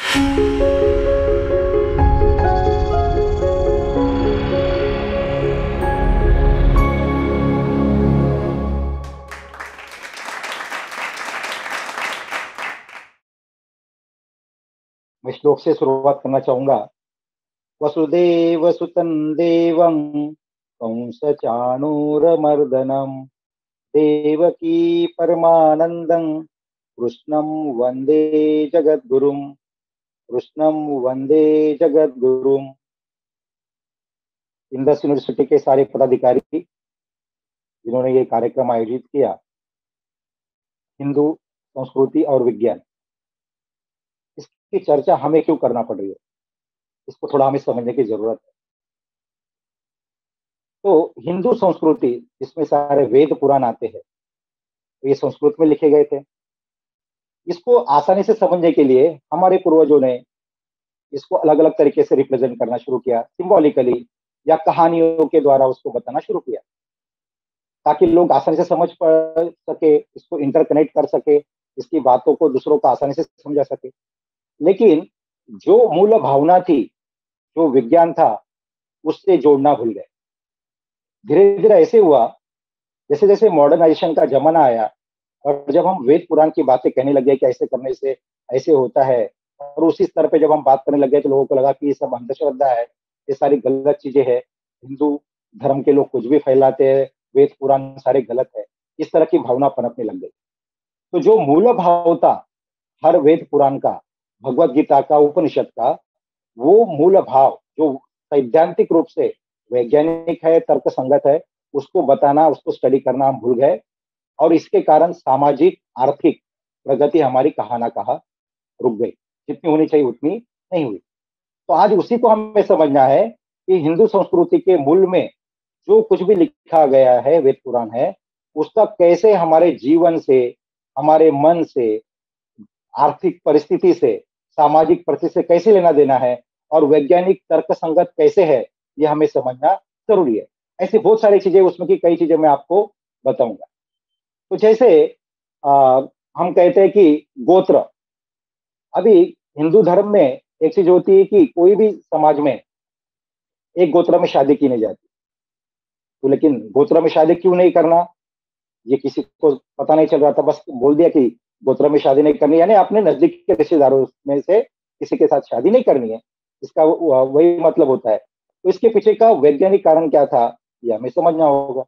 मैं श्लोक से शुरुआत करना चाहूंगा। वसुदेव सुतं देवं कंस चाणूरमर्दनम देवकी परमानंदं कृष्णं वंदे जगद्गुरुम कृष्णं वंदे जगद्गुरुम। इंडस यूनिवर्सिटी के सारे पदाधिकारी जिन्होंने ये कार्यक्रम आयोजित किया, हिंदू संस्कृति और विज्ञान, इसकी चर्चा हमें क्यों करना पड़ रही है, इसको थोड़ा हमें समझने की जरूरत है। तो हिंदू संस्कृति जिसमें सारे वेद पुराण आते हैं, तो ये संस्कृत में लिखे गए थे। इसको आसानी से समझने के लिए हमारे पूर्वजों ने इसको अलग अलग तरीके से रिप्रेजेंट करना शुरू किया, सिंबॉलिकली या कहानियों के द्वारा उसको बताना शुरू किया, ताकि लोग आसानी से समझ पा सके, इसको इंटरकनेक्ट कर सके, इसकी बातों को दूसरों को आसानी से समझा सके। लेकिन जो मूल भावना थी, जो विज्ञान था, उससे जोड़ना भूल गए। धीरे धीरे ऐसे हुआ, जैसे जैसे मॉडर्नाइजेशन का जमाना आया और जब हम वेद पुराण की बातें कहने लग गए कि ऐसे करने से ऐसे होता है, और उसी स्तर पे जब हम बात करने लग गए तो लोगों को लगा कि ये सब अंधश्रद्धा है, ये सारी गलत चीजें हैं, हिंदू धर्म के लोग कुछ भी फैलाते हैं, वेद पुराण सारे गलत है, इस तरह की भावना पनपने लग गई। तो जो मूल भाव था हर वेद पुराण का, भगवत गीता का, उपनिषद का, वो मूल भाव जो सैद्धांतिक रूप से वैज्ञानिक है, तर्क संगत है, उसको बताना, उसको स्टडी करना हम भूल गए। और इसके कारण सामाजिक आर्थिक प्रगति हमारी कहाँ ना कहाँ रुक गई, जितनी होनी चाहिए उतनी नहीं हुई। तो आज उसी को हमें समझना है कि हिंदू संस्कृति के मूल में जो कुछ भी लिखा गया है, वेद पुराण है, उसका कैसे हमारे जीवन से, हमारे मन से, आर्थिक परिस्थिति से, सामाजिक परिस्थिति से कैसे लेना देना है, और वैज्ञानिक तर्क संगत कैसे है, ये हमें समझना जरूरी है। ऐसी बहुत सारी चीजें, उसमें की कई चीजें मैं आपको बताऊंगा। तो जैसे आ, हम कहते हैं कि गोत्र, अभी हिंदू धर्म में एक चीज होती है कि कोई भी समाज में एक गोत्र में शादी की नहीं जाती। तो लेकिन गोत्र में शादी क्यों नहीं करना, ये किसी को पता नहीं चल रहा था, बस बोल दिया कि गोत्र में शादी नहीं करनी, यानी अपने नजदीक के रिश्तेदारों में से किसी के साथ शादी नहीं करनी है, इसका वही मतलब होता है। तो इसके पीछे का वैज्ञानिक कारण क्या था, ये हमें समझना होगा।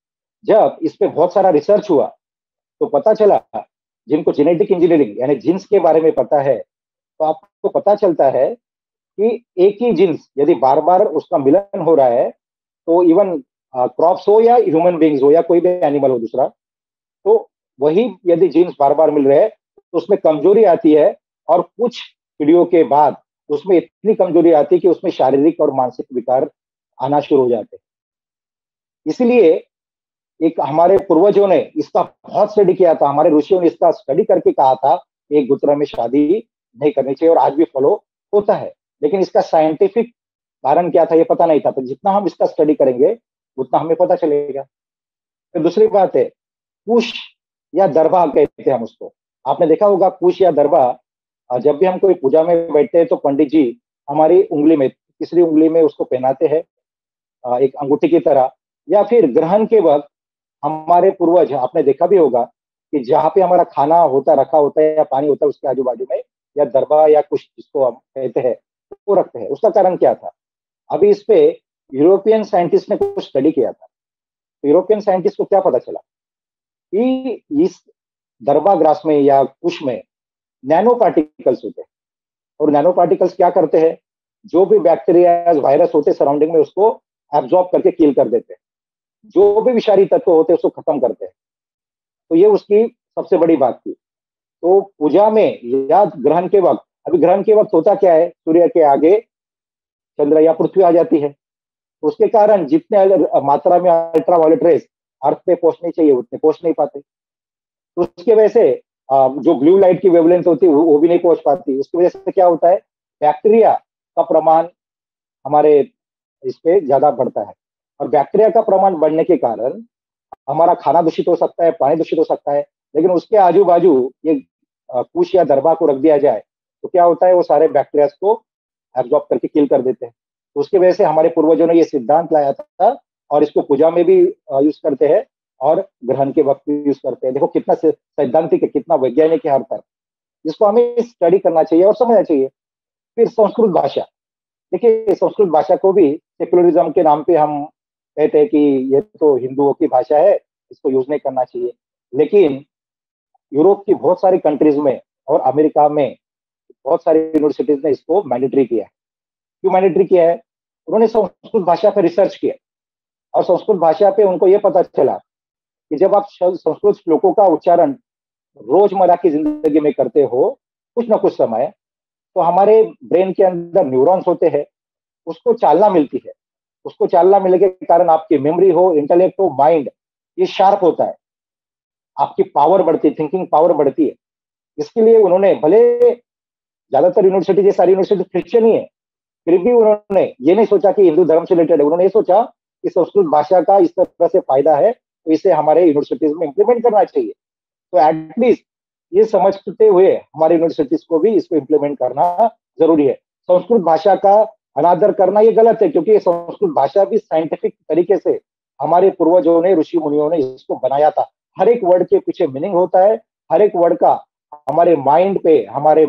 जब इस पे बहुत सारा रिसर्च हुआ तो पता चला, जिनको जेनेटिक इंजीनियरिंग यानी जीन्स के बारे में पता है, तो आपको पता चलता है कि एक ही जीन्स यदि बार बार उसका मिलन हो रहा है, तो इवन क्रॉप्स हो या ह्यूमन बींग्स हो या कोई भी एनिमल हो दूसरा, तो वही यदि जीन्स बार बार मिल रहे हैं तो उसमें कमजोरी आती है, और कुछ पीढ़ियों के बाद उसमें इतनी कमजोरी आती है कि उसमें शारीरिक और मानसिक विकार आना शुरू हो जाते हैं। इसलिए एक हमारे पूर्वजों ने इसका बहुत स्टडी किया था, हमारे ऋषियों ने इसका स्टडी करके कहा था कि एक गोत्र में शादी नहीं करनी चाहिए, और आज भी फॉलो होता है। लेकिन इसका साइंटिफिक कारण क्या था ये पता नहीं था, तो जितना हम इसका स्टडी करेंगे उतना हमें पता चलेगा। फिर दूसरी बात है, कुश या दरबा कहते हैं हम उसको। आपने देखा होगा कुश या दरबा, जब भी हम कोई पूजा में बैठते हैं तो पंडित जी हमारी उंगली में, तीसरी उंगली में उसको पहनाते हैं, एक अंगूठी की तरह। या फिर ग्रहण के वक्त हमारे पूर्वज, आपने देखा भी होगा कि जहाँ पे हमारा खाना होता रखा होता है या पानी होता है उसके आजू बाजू में या दरबा या कुछ जिसको हम कहते हैं वो रखते हैं। उसका कारण क्या था, अभी इस पे यूरोपियन साइंटिस्ट ने कुछ स्टडी किया था। तो यूरोपियन साइंटिस्ट को क्या पता चला कि इस दरबा ग्रास में या कुश में नैनो पार्टिकल्स होते हैं, और नैनो पार्टिकल्स क्या करते हैं, जो भी बैक्टीरिया वायरस होते हैं सराउंडिंग में उसको एब्जॉर्ब करके किल कर देते हैं, जो भी विषारी तत्व होते हैं उसको खत्म करते हैं। तो ये उसकी सबसे बड़ी बात थी। तो पूजा में या ग्रहण के वक्त, अभी ग्रहण के वक्त होता क्या है, सूर्य के आगे चंद्र या पृथ्वी आ जाती है, तो उसके कारण जितने मात्रा में अल्ट्रावायलेट रेस अर्थ पे पहुंचनी चाहिए उतने पहुंच नहीं पाते। तो उसकी वजह से जो ब्लू लाइट की वेवलेंथ होती है वो भी नहीं पहुंच पाती। उसकी वजह से क्या होता है, बैक्टीरिया का प्रमाण हमारे इस पे ज्यादा बढ़ता है, और बैक्टीरिया का प्रमाण बढ़ने के कारण हमारा खाना दूषित हो सकता है, पानी दूषित हो सकता है। लेकिन उसके आजू बाजू ये कुश या दरबा को रख दिया जाए तो क्या होता है, वो सारे बैक्टीरिया को एब्जॉर्ब करके किल कर देते हैं। तो उसकी वजह से हमारे पूर्वजों ने ये सिद्धांत लाया था और इसको पूजा में भी यूज करते हैं और ग्रहण के वक्त भी यूज करते हैं। देखो कितना सैद्धांतिक है, कितना वैज्ञानिक है हर तरफ। इसको हमें स्टडी करना चाहिए और समझना चाहिए। फिर संस्कृत भाषा, देखिए संस्कृत भाषा को भी सेक्युलरिज्म के नाम पे हम कहते हैं कि ये तो हिंदुओं की भाषा है, इसको यूज नहीं करना चाहिए। लेकिन यूरोप की बहुत सारी कंट्रीज में और अमेरिका में बहुत सारी यूनिवर्सिटीज ने इसको मैंडेटरी किया है। क्यों मैंडेटरी किया है? उन्होंने संस्कृत भाषा पर रिसर्च किया और संस्कृत भाषा पे उनको ये पता चला कि जब आप संस्कृत श्लोकों का उच्चारण रोजमर्रा की जिंदगी में करते हो कुछ ना कुछ समय, तो हमारे ब्रेन के अंदर न्यूरॉन्स होते हैं, उसको चालना मिलती है। उसको चालना मिलने के कारण आपकी मेमोरी हो, इंटेलेक्ट हो, माइंड ये शार्प होता है, आपकी पावर बढ़ती है, थिंकिंग पावर बढ़ती है। इसके लिए उन्होंने, भले ज्यादातर यूनिवर्सिटी, ये सारी यूनिवर्सिटी क्रिश्चियन ही है, फिर भी उन्होंने ये नहीं सोचा कि हिंदू धर्म से रिलेटेड है। उन्होंने ये सोचा कि संस्कृत भाषा का इस तरह से फायदा है तो इसे हमारे यूनिवर्सिटीज में इम्प्लीमेंट करना चाहिए। तो एटलीस्ट ये समझते हुए हमारे यूनिवर्सिटीज को भी इसको इम्प्लीमेंट करना जरूरी है। संस्कृत भाषा का अनादर करना ये गलत है, क्योंकि संस्कृत भाषा भी साइंटिफिक तरीके से हमारे पूर्वजों ने, ऋषि मुनियों ने इसको बनाया था। हर एक वर्ड के पीछे मीनिंग होता है, हर एक वर्ड का हमारे माइंड पे, हमारे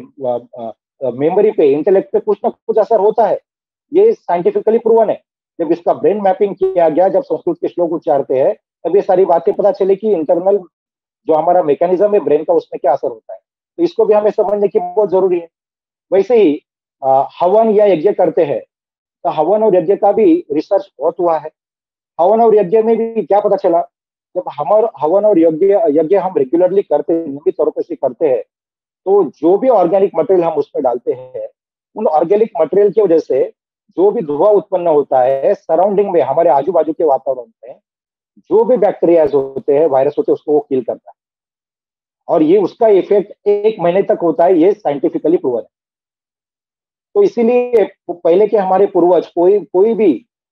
मेमोरी पे, इंटेलेक्ट पे कुछ ना कुछ असर होता है। ये साइंटिफिकली प्रूवन है। जब इसका ब्रेन मैपिंग किया गया, जब संस्कृत के श्लोक उच्चारते हैं, तब ये सारी बातें पता चली कि इंटरनल जो हमारा मैकेनिज्म है ब्रेन का, उसमें क्या असर होता है। तो इसको भी हमें समझने की बहुत जरूरी है। वैसे ही हवन या यज्ञ करते हैं, तो हवन और यज्ञ का भी रिसर्च बहुत हुआ है। हवन और यज्ञ में भी क्या पता चला, जब हम हवन और यज्ञ यज्ञ हम रेगुलरली करते हैं, नियमित तौर पर से करते हैं, तो जो भी ऑर्गेनिक मटेरियल हम उसमें डालते हैं, उन ऑर्गेनिक मटेरियल की वजह से जो भी धुआं उत्पन्न होता है सराउंडिंग में, हमारे आजू बाजू के वातावरण में, जो भी बैक्टीरियाज होते हैं, वायरस होते हैं, उसको वो किल करता है। और ये उसका इफेक्ट 1 महीने तक होता है, ये साइंटिफिकली प्रूवन है। तो इसीलिए पहले के हमारे पूर्वज, कोई कोई भी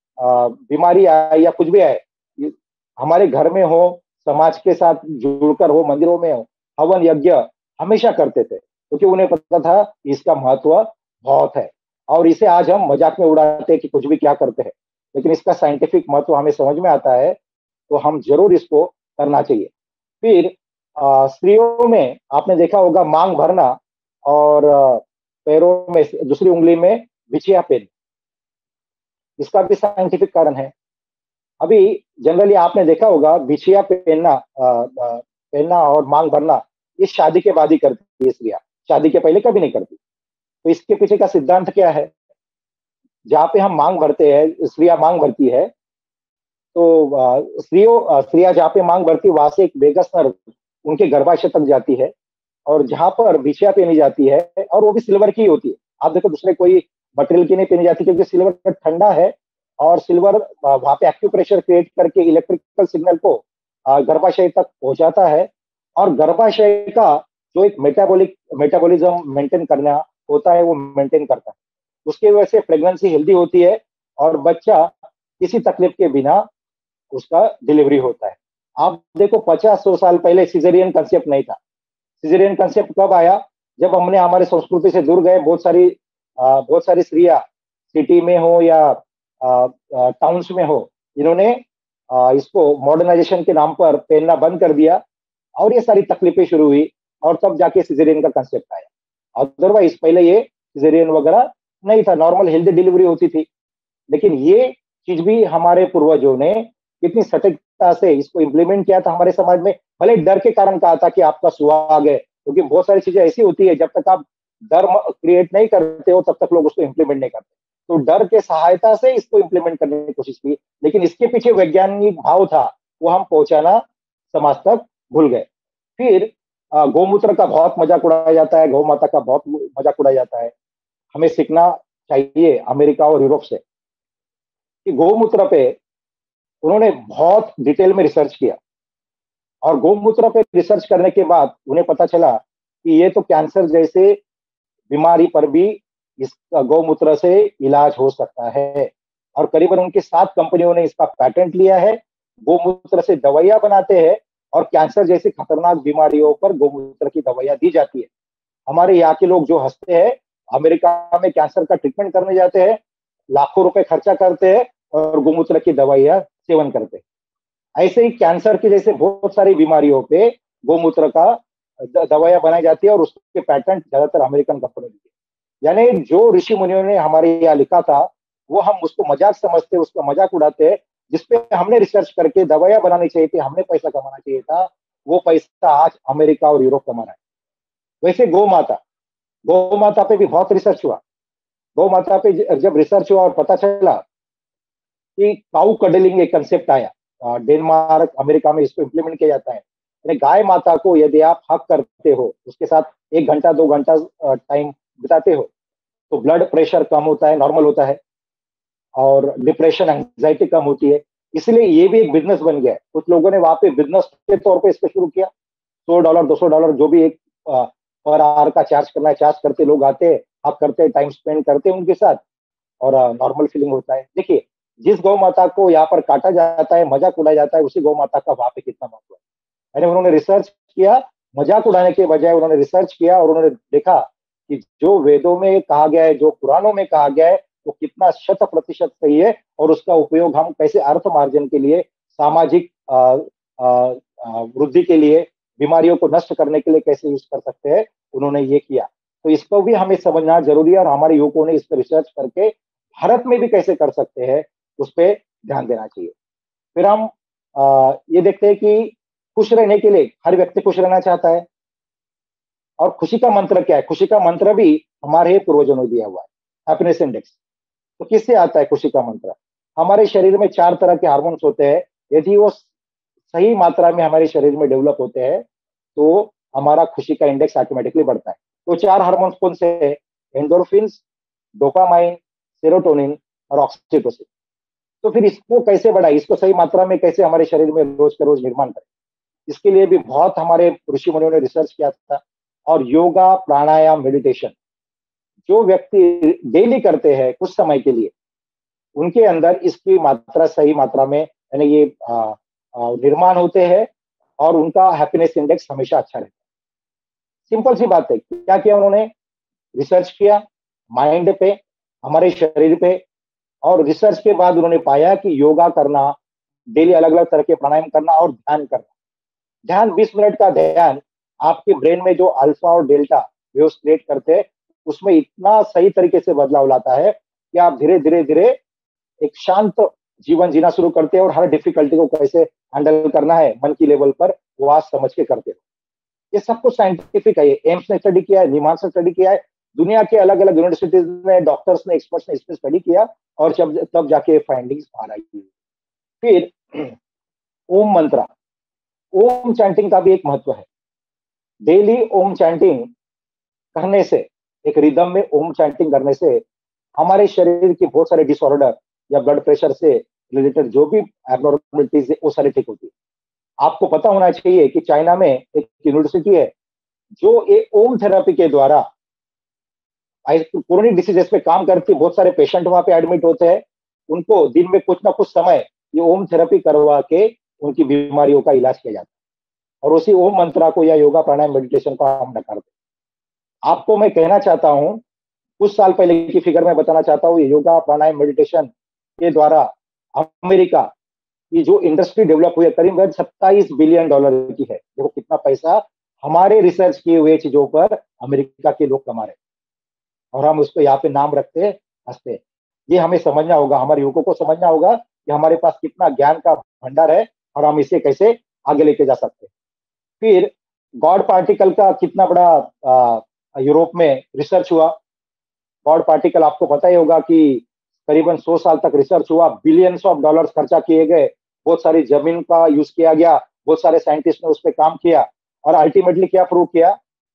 बीमारी आए या कुछ भी आए, हमारे घर में हो, समाज के साथ जुड़कर हो, मंदिरों में हो, हवन यज्ञ हमेशा करते थे, क्योंकि उन्हें पता था इसका महत्व बहुत है। और इसे आज हम मजाक में उड़ाते हैं कि कुछ भी क्या करते हैं, लेकिन इसका साइंटिफिक महत्व हमें समझ में आता है, तो हम जरूर इसको करना चाहिए। फिर स्त्रियों में आपने देखा होगा मांग भरना और पैरों में दूसरी उंगली में बिछिया पहनना, इसका भी साइंटिफिक कारण है। अभी जनरली आपने देखा होगा बिछिया पहनना और मांग भरना, ये शादी के बाद ही करती है स्त्रियां, शादी के पहले कभी नहीं करती। तो इसके पीछे का सिद्धांत क्या है? जहाँ पे हम मांग भरते हैं, स्त्रियां मांग भरती है, तो स्त्रियां जहाँ पे मांग भरती है, वहां से एक वेगस नर्व उनके गर्भाशय तक जाती है, और जहाँ पर बिछिया पहनी जाती है, और वो भी सिल्वर की होती है। आप देखो दूसरे कोई मटेरियल की नहीं पहनी जाती, क्योंकि सिल्वर ठंडा है, और सिल्वर वहां पे एक्यूप्रेशर क्रिएट करके इलेक्ट्रिकल सिग्नल को गर्भाशय तक पहुंचाता है, और गर्भाशय का जो एक मेटाबॉलिज्म मेंटेन करना होता है, वो मेंटेन करता है। उसकी वजह से प्रेगनेंसी हेल्दी होती है और बच्चा किसी तकलीफ के बिना उसका डिलीवरी होता है। आप देखो 50-100 साल पहले सिजेरियन कंसेप्ट नहीं था। सिजेरियन कंसेप्ट कब आया? जब हमने हमारे संस्कृति से दूर गए, बहुत सारी स्त्रियां सिटी में हो या टाउन्स में हो, इन्होंने इसको मॉडर्नाइजेशन के नाम पर पहनना बंद कर दिया, और ये सारी तकलीफें शुरू हुई, और तब जाके सिजेरियन का कंसेप्ट आया। अदरवाइज पहले ये सिजेरियन वगैरह नहीं था, नॉर्मल हेल्दी डिलीवरी होती थी। लेकिन ये चीज भी हमारे पूर्वजों ने कितनी सटीकता से इसको इम्प्लीमेंट किया था हमारे समाज में। भले डर के कारण कहा था कि आपका सुहाग है, क्योंकि बहुत सारी चीजें ऐसी होती है, जब तक आप डर क्रिएट नहीं करते हो, तब तक लोग उसको इम्प्लीमेंट नहीं करते। तो डर के सहायता से इसको इम्प्लीमेंट करने की कोशिश की, लेकिन इसके पीछे वैज्ञानिक भाव था, वो हम पहुंचाना समाज तक भूल गए। फिर गौमूत्र का बहुत मजाक उड़ाया जाता है, गौ माता का बहुत मजाक उड़ाया जाता है। हमें सीखना चाहिए अमेरिका और यूरोप से कि गौमूत्र पे उन्होंने बहुत डिटेल में रिसर्च किया, और गौमूत्र पे रिसर्च करने के बाद उन्हें पता चला कि ये तो कैंसर जैसे बीमारी पर भी इस गौमूत्र से इलाज हो सकता है। और करीबन उनकी 7 कंपनियों ने इसका पैटेंट लिया है। गौमूत्र से दवाइयां बनाते हैं, और कैंसर जैसी खतरनाक बीमारियों पर गौमूत्र की दवाइयां दी जाती है। हमारे यहाँ के लोग जो हंसते हैं अमेरिका में कैंसर का ट्रीटमेंट करने जाते हैं, लाखों रुपए खर्चा करते हैं और गोमूत्र की दवाइयां सेवन करते हैं। ऐसे ही कैंसर की जैसे बहुत सारी बीमारियों पे गोमूत्र का दवाइयां बनाई जाती है और उसके पैटेंट ज्यादातर अमेरिकन कंपनी की। यानी जो ऋषि मुनियों ने हमारे यहाँ लिखा था, वो हम उसको मजाक समझते, उसका मजाक उड़ाते हैं, जिसपे हमने रिसर्च करके दवाइयां बनानी चाहिए थी, हमने पैसा कमाना चाहिए था, वो पैसा आज अमेरिका और यूरोप कमा रहा है। वैसे गौ माता पे भी बहुत रिसर्च हुआ। गौ माता पे जब रिसर्च हुआ और पता चला कि काउ कडलिंग एक कंसेप्ट आया, डेनमार्क अमेरिका में इसको इम्प्लीमेंट किया जाता है। यानी गाय माता को यदि आप हक करते हो, उसके साथ 1 घंटा 2 घंटा टाइम बिताते हो, तो ब्लड प्रेशर कम होता है, नॉर्मल होता है, और डिप्रेशन एंजाइटी कम होती है। इसलिए ये भी एक बिजनेस बन गया है। कुछ लोगों ने वहां पे बिजनेस के तौर पे इसको शुरू किया। $100 $200 जो भी एक पर आवर का चार्ज करना है, चार्ज करते लोग आते हैं, आप करते हैं, टाइम स्पेंड करते हैं उनके साथ, और नॉर्मल फीलिंग होता है। देखिए, जिस गौ माता को यहाँ पर काटा जाता है, मजाक उड़ाया जाता है, उसी गौ माता का वहां पे कितना महत्व है। यानी उन्होंने रिसर्च किया, मजाक उड़ाने के बजाय उन्होंने रिसर्च किया और उन्होंने देखा कि जो वेदों में कहा गया है, जो पुराणों में कहा गया है, वो कितना 100% सही है, और उसका उपयोग हम कैसे अर्थ मार्जन के लिए, सामाजिक वृद्धि के लिए, बीमारियों को नष्ट करने के लिए कैसे यूज कर सकते हैं, उन्होंने ये किया। तो इसको भी हमें समझना जरूरी है, और हमारे युवकों ने इस पर रिसर्च करके भारत में भी कैसे कर सकते हैं, उस पर ध्यान देना चाहिए। फिर हम ये देखते हैं कि खुश रहने के लिए हर व्यक्ति खुश रहना चाहता है, और खुशी का मंत्र क्या है? खुशी का मंत्र भी हमारे ही पूर्वजों ने दिया हुआ है, हैप्पीनेस इंडेक्स। तो किससे आता है खुशी का मंत्र? हमारे शरीर में 4 तरह के हार्मोन्स होते हैं। यदि वो सही मात्रा में हमारे शरीर में डेवलप होते हैं, तो हमारा खुशी का इंडेक्स ऑटोमेटिकली बढ़ता है। तो 4 हार्मोन्स कौन से हैं? एंडोर्फिन्स, डोपामाइन, सेरोटोनिन और ऑक्सीटोसिन। तो फिर इसको कैसे बढ़ाए? इसको सही मात्रा में कैसे हमारे शरीर में रोज के रोज निर्माण करें? इसके लिए भी बहुत हमारे ऋषि मुनियों ने रिसर्च किया था। और योगा, प्राणायाम, मेडिटेशन जो व्यक्ति डेली करते हैं कुछ समय के लिए, उनके अंदर इसकी मात्रा सही मात्रा में, यानी ये निर्माण होते हैं, और उनका हैप्पीनेस इंडेक्स हमेशा अच्छा रहता है। सिंपल सी बात है। क्या किया उन्होंने? रिसर्च किया माइंड पे, हमारे शरीर पे, और रिसर्च के बाद उन्होंने पाया कि योगा करना, डेली अलग अलग तरह के प्राणायाम करना और ध्यान करना। ध्यान 20 मिनट का ध्यान आपके ब्रेन में जो अल्फा और डेल्टा वेव्स क्रिएट करते हैं, उसमें इतना सही तरीके से बदलाव लाता है कि आप धीरे धीरे धीरे एक शांत जीवन जीना शुरू करते हैं, और हर डिफिकल्टी को कैसे हैंडल करना है मन की लेवल पर, वो आज समझ के करते हो। ये सब कुछ साइंटिफिक है। एम्स ने स्टडी किया है, निमांस ने स्टडी किया है, दुनिया के अलग अलग यूनिवर्सिटीज में डॉक्टर्स ने, एक्सपर्ट्स ने इस पर स्टडी किया, और जब तब जाके फाइंडिंग्स बाहर आई। फिर ओम मंत्र, ओम चैंटिंग का भी एक महत्व है। डेली ओम चैंटिंग करने से, एक रिदम में ओम चैंटिंग करने से, हमारे शरीर की बहुत सारे डिसऑर्डर या ब्लड प्रेशर से रिलेटेड जो भी एबनॉर्मलिटीज है, वो सारी ठीक होती है। आपको पता होना चाहिए कि चाइना में एक यूनिवर्सिटी है जो ये ओम थेरेपी के द्वारा क्रोनिक डिसीजेस पे काम करती है। बहुत सारे पेशेंट वहां पे एडमिट होते हैं, उनको दिन में कुछ ना कुछ समय ये ओम थेरेपी करवा के उनकी बीमारियों का इलाज किया जाता है, और उसी ओम मंत्रा को या योगा प्राणायाम मेडिटेशन का हम नकारते हैं। आपको मैं कहना चाहता हूं, कुछ साल पहले की फिगर मैं बताना चाहता हूँ, ये योगा प्राणायाम मेडिटेशन के द्वारा अमेरिका की जो इंडस्ट्री डेवलप हुई है, करीबन $27 बिलियन की है। देखो कितना पैसा हमारे रिसर्च किए हुए चीजों पर अमेरिका के लोग कमा रहे हैं, और हम उसको यहाँ पे नाम रखते हैं, हंसते हैं। ये हमें समझना होगा, हमारे युवकों को समझना होगा कि हमारे पास कितना ज्ञान का भंडार है, और हम इसे कैसे आगे लेके जा सकते हैं। फिर गॉड पार्टिकल का कितना बड़ा यूरोप में रिसर्च हुआ। गॉड पार्टिकल आपको पता ही होगा कि करीबन 100 साल तक रिसर्च हुआ, बिलियंस ऑफ डॉलर्स खर्चा किए गए, बहुत सारी जमीन का यूज किया गया, बहुत सारे साइंटिस्ट ने उस पर काम किया, और अल्टीमेटली क्या प्रूव किया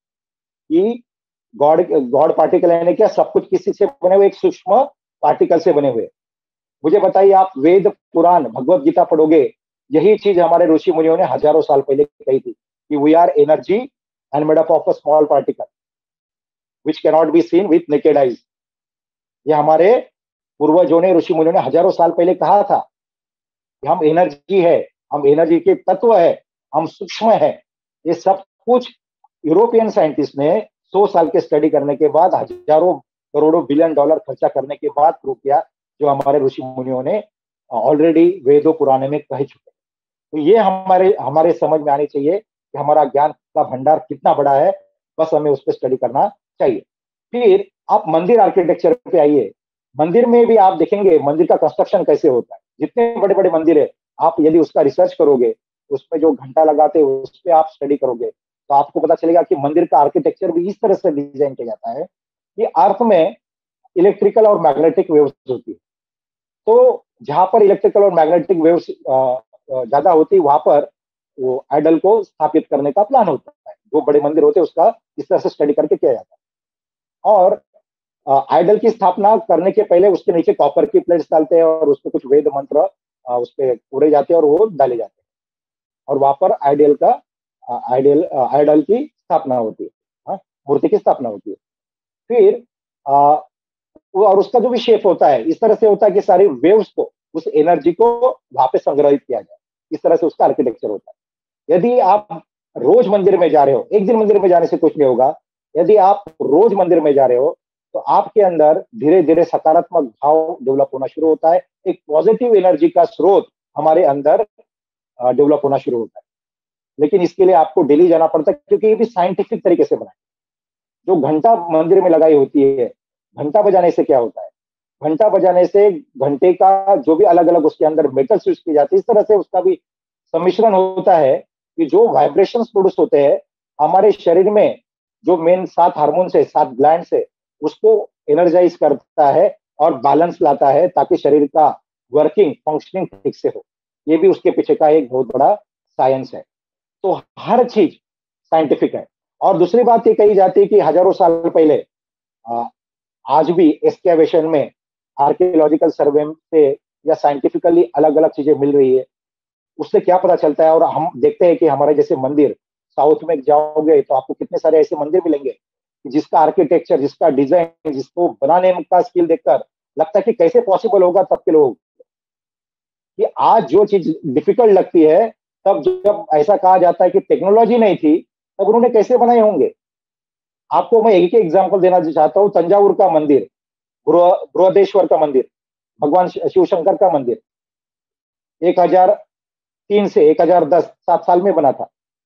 कि गॉड गॉड पार्टिकल यानी क्या, सब कुछ किसी से बने हुए, एक सूक्ष्म पार्टिकल से बने हुए। मुझे बताइए, आप वेद पुराण भगवत गीता पढ़ोगे, यही चीज हमारे ऋषि मुनियों ने हजारों साल पहले कही थी कि we are energy and made up of a small particle which can not be seen with naked eyes. ये हमारे पूर्वजों ने, ऋषि मुनियों ने हजारों साल पहले कहा था कि हम एनर्जी है, हम एनर्जी के तत्व है, हम सूक्ष्म है। ये सब कुछ यूरोपियन साइंटिस्ट ने 100 साल के स्टडी करने के बाद, हजारों करोड़ों बिलियन डॉलर खर्चा करने के बाद प्रूव किया, जो हमारे ऋषि मुनियों ने ऑलरेडी वेदों पुराने में कह चुके हैं। तो ये हमारे हमारे समझ में आनी चाहिए कि हमारा ज्ञान का भंडार कितना बड़ा है, बस हमें उस पर स्टडी करना चाहिए। फिर आप मंदिर आर्किटेक्चर पे आइए। मंदिर में भी आप देखेंगे मंदिर का कंस्ट्रक्शन कैसे होता है। जितने बड़े बड़े मंदिर है, आप यदि उसका रिसर्च करोगे, उसमें जो घंटा लगाते हैं उस पर आप स्टडी करोगे, तो आपको पता चलेगा कि मंदिर का आर्किटेक्चर भी इस तरह से डिजाइन किया जाता है कि अर्थ में इलेक्ट्रिकल और मैग्नेटिक वेव्स होती है। तो जहां पर इलेक्ट्रिकल और मैग्नेटिक वेव्स ज्यादा होती है, वहां पर वो आइडल को स्थापित करने का प्लान होता है। जो बड़े मंदिर होते हैं उसका इस तरह से स्टडी करके किया जाता है। और आइडल की स्थापना करने के पहले उसके नीचे कॉपर की प्लेट्स डालते हैं और उसपे कुछ वेद मंत्र उस पे उड़े जाते हैं और वो डाले जाते हैं, और वहां पर आइडल की स्थापना होती है। हाँ, मूर्ति की स्थापना होती है। फिर आ, और उसका जो भी शेप होता है इस तरह से होता है कि सारी वेव्स को, उस एनर्जी को वहां पे संग्रहित किया जाए। इस तरह से उसका आर्किटेक्चर होता है। यदि आप रोज मंदिर में जा रहे हो, एक दिन मंदिर में जाने से कुछ नहीं होगा। यदि आप रोज मंदिर में जा रहे हो तो आपके अंदर धीरे धीरे सकारात्मक भाव डेवलप होना शुरू होता है। एक पॉजिटिव एनर्जी का स्रोत हमारे अंदर डेवलप होना शुरू होता है। लेकिन इसके लिए आपको डेली जाना पड़ता है, क्योंकि ये भी साइंटिफिक तरीके से बना है। जो घंटा मंदिर में लगाई होती है, घंटा बजाने से क्या होता है? घंटा बजाने से घंटे का जो भी अलग अलग उसके अंदर मेटल्स यूज किए जाते हैं, इस तरह से उसका भी सम्मिश्रण होता है कि जो वाइब्रेशंस प्रोड्यूस होते हैं हमारे शरीर में, जो मेन 7 हार्मोन्स है, 7 ग्लैंड्स है, उसको एनर्जाइज करता है और बैलेंस लाता है, ताकि शरीर का वर्किंग फंक्शनिंग ठीक से हो। ये भी उसके पीछे का एक बहुत बड़ा साइंस है। तो हर चीज साइंटिफिक है। और दूसरी बात ये कही जाती है कि हजारों साल पहले, आ, आज भी एक्सकेवेशन में, आर्कियोलॉजिकल सर्वे से या साइंटिफिकली अलग अलग चीजें मिल रही है। उससे क्या पता चलता है, और हम देखते हैं कि हमारे जैसे मंदिर, साउथ में जाओगे तो आपको कितने सारे ऐसे मंदिर मिलेंगे जिसका आर्किटेक्चर, जिसका डिजाइन, जिसको बनाने का स्किल देखकर लगता है कि कैसे पॉसिबल होगा तब के लोग, कि आज जो चीज डिफिकल्ट लगती है, तब जब ऐसा कहा जाता है कि टेक्नोलॉजी नहीं थी, तब उन्होंने कैसे बनाए होंगे। आपको मैं एक ही एग्जांपल देना चाहता हूँ। तंजावुर का मंदिर, बृहदेश्वर का मंदिर, भगवान शिव शंकर का मंदिर 1003 से 1010 7 साल में बना था।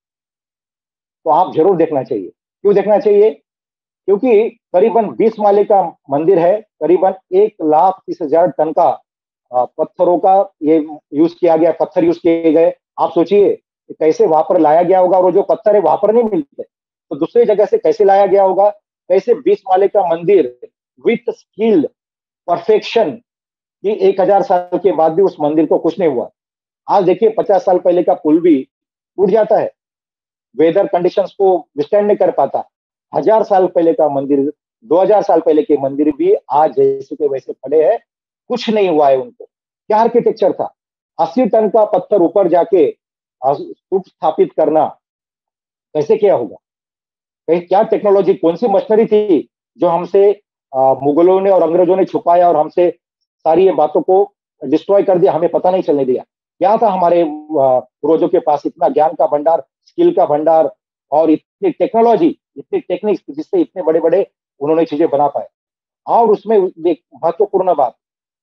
तो आप जरूर देखना चाहिए। क्यों देखना चाहिए? क्योंकि करीबन 20 माले का मंदिर है, करीबन 1,30,000 टन का पत्थरों का ये यूज किया गया, पत्थर यूज किए गए। आप सोचिए कि कैसे वहां पर लाया गया होगा, और वो जो पत्थर है वहां पर नहीं मिलते, तो दूसरी जगह से कैसे लाया गया होगा। कैसे 20 माले का मंदिर विथ स्किल, परफेक्शन, कि 1000 साल के बाद भी उस मंदिर को कुछ नहीं हुआ। आज देखिए 50 साल पहले का पुल भी टूट जाता है, वेदर कंडीशंस को विस्टैंड नहीं कर पाता। 1000 साल पहले का मंदिर, 2000 साल पहले के मंदिर भी आज जैसे के वैसे खड़े हैं, कुछ नहीं हुआ है उनको। क्या आर्किटेक्चर था! 80 टन का पत्थर ऊपर जाके स्तूप स्थापित करना कैसे किया होगा? क्या टेक्नोलॉजी, कौन सी मशीनरी थी जो हमसे मुगलों ने और अंग्रेजों ने छुपाया, और हमसे सारी ये बातों को डिस्ट्रॉय कर दिया, हमें पता नहीं चलने दिया। क्या था हमारे पूर्वजों के पास इतना ज्ञान का भंडार, स्किल का भंडार, और इतनी टेक्नोलॉजी, इतनी टेक्निक्स, जिससे इतने बड़े बड़े उन्होंने चीजें बना पाए। और उसमें एक महत्वपूर्ण बात,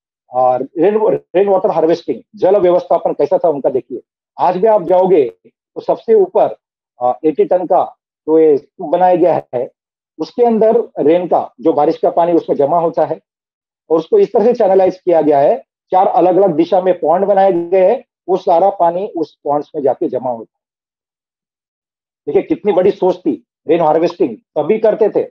रेन वाटर हार्वेस्टिंग, जल व्यवस्थापन कैसा था उनका, देखिए। आज भी आप जाओगे तो सबसे ऊपर 80 टन का जो ये स्तूप बनाया गया है, उसके अंदर रेन का, जो बारिश का पानी उसमें जमा होता है, और उसको इस तरह से चैनलाइज किया गया है, 4 अलग अलग दिशा में पॉन्ड बनाए गए हैं, वो सारा पानी उस पॉन्ड्स में जाके जमा होता है। देखिए कितनी बड़ी सोच थी। रेन हार्वेस्टिंग तभी करते थे।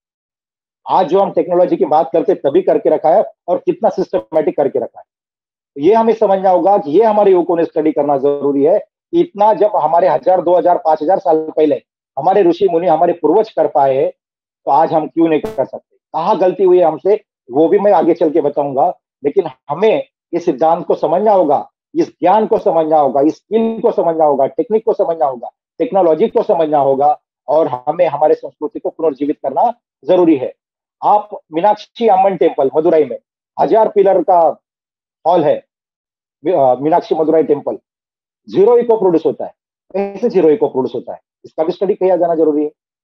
आज जो हम टेक्नोलॉजी की बात करते तभी करके रखा है, और कितना सिस्टमेटिक करके रखा है। तो ये हमें समझना होगा कि ये हमारे युवकों ने स्टडी करना जरूरी है। इतना जब हमारे 1000, 2000, 5000 साल पहले हमारे ऋषि मुनि, हमारे पूर्वज कर पाए, तो आज हम क्यों नहीं कर सकते? कहाँ गलती हुई है हमसे, वो भी मैं आगे चल के बताऊंगा। लेकिन हमें इस सिद्धांत को समझना होगा, इस ज्ञान को समझना होगा, इस स्किल को समझना होगा, टेक्निक को समझना होगा, टेक्नोलॉजी को समझना होगा, और हमें हमारे संस्कृति को पुनर्जीवित करना जरूरी है। आप मीनाक्षी अम्मन टेम्पल मदुरई में, 1000 पिलर का हॉल है, Meenakshi Madurai temple, zero echo produce होता है। कैसे जीरो इको प्रोड्यूस होता है, इसका भी स्टडी किया जाना जरूरी है।